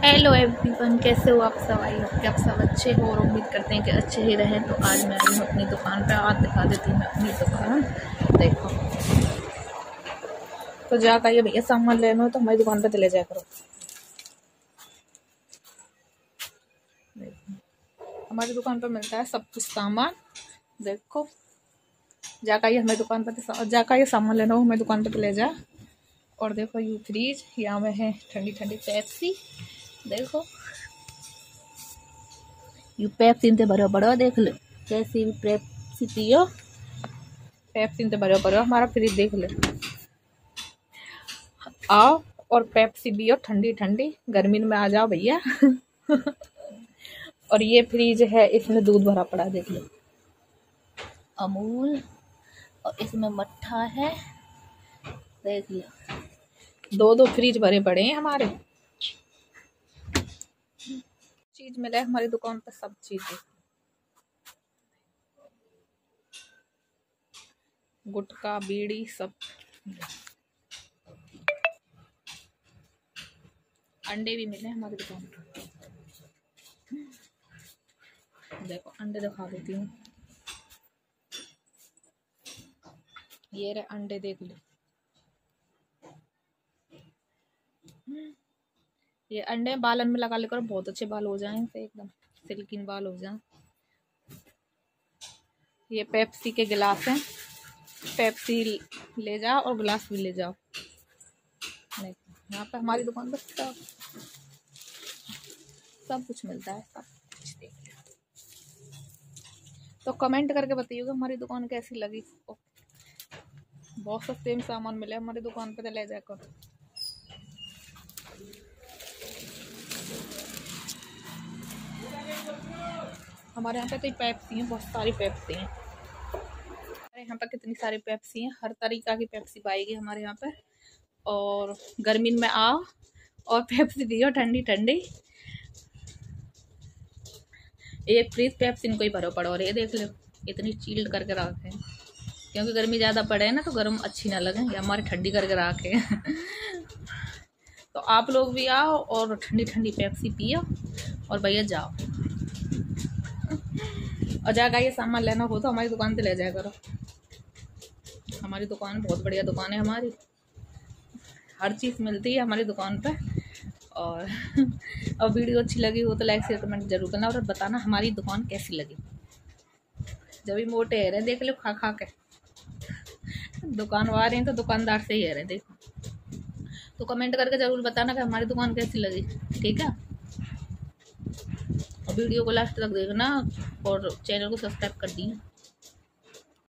Hello everyone, कैसे हो आप सब। आई होप कि आप सब अच्छे हो और उम्मीद करते हैं कि अच्छे ही रहें। तो आज मैं आई हूँ अपनी दुकान पे। आज दिखा देती हूँ मैं अपनी दुकान। देखो, तो जाकर ये भैया सामान लेना हो तो हमारी दुकान पे चले जाया करो। हमारी दुकान पे मिलता है सब कुछ सामान। देखो, जाकर ये हमारी दुकान पर जाकर ये सामान लेना हो हमारी दुकान पे चले जा। और देखो यू फ्रीज, यहाँ में है ठंडी ठंडी पेप्सी। देखो यू पेप्सी ते भरो भरो, देख लो कैसी पेप्सी पियो। पेप्सी ते भरो भरो हमारा फ्रिज देख लो। आओ और पेप्सी पियो ठंडी ठंडी, गर्मी में आ जाओ भैया। और ये फ्रिज है, इसमें दूध भरा पड़ा देख लो, अमूल। और इसमें मट्ठा है, देख लो। दो दो फ्रिज भरे पड़े हैं हमारे। चीज मिले हमारी दुकान पर, सब चीजें, गुटखा बीड़ी सब। अंडे भी मिले हमारी दुकान पर। देखो अंडे दिखा देती हूँ, ये रहे अंडे, देख लो। ये अंडे बालन में लगा लेकर बहुत अच्छे बाल हो जाएं, से एकदम सिल्किन बाल हो जाए। ये पेप्सी के गिलास हैं, पेप्सी ले जाओ और गिलास भी ले जाओ। यहाँ पे हमारी दुकान पर सब कुछ मिलता है, सब कुछ देख लो। तो कमेंट करके बताइएगा हमारी दुकान कैसी लगी। बहुत सस्ते में सामान मिले हमारी दुकान पे, तो ले जाकर। हमारे यहाँ पे तो पेप्सी हैं, बहुत सारी पेप्सी हैं हमारे यहाँ पे। कितनी सारी पेप्सी हैं, हर तरीका की पेप्सी पाएगी हमारे यहाँ पे। और गर्मी में आओ और पेप्सी पियो ठंडी ठंडी। एक फ्रीज पेप्सी इनको ही भरो पड़ो। और ये देख लो इतनी चील्ड करके रखे हैं, क्योंकि गर्मी ज़्यादा पड़े ना तो गर्म अच्छी ना लगे, ये हमारे ठंडी करके रखे। तो आप लोग भी आओ और ठंडी ठंडी पेप्सी पियो और भैया जाओ। और जाकर ये सामान लेना हो तो हमारी दुकान से ले जाया करो। हमारी दुकान बहुत बढ़िया दुकान है हमारी, हर चीज़ मिलती है हमारी दुकान पे। और वीडियो अच्छी लगी हो तो लाइक शेयर कमेंट जरूर करना और बताना हमारी दुकान कैसी लगी। जब भी मोटे है रहे देख लो, खा खा के दुकान वाले हैं तो दुकानदार से ही है रहे। देखो, तो कमेंट करके जरूर बताना कि हमारी दुकान कैसी लगी, ठीक है। और वीडियो को लास्ट तक देखना और चैनल को सब्सक्राइब कर दिए।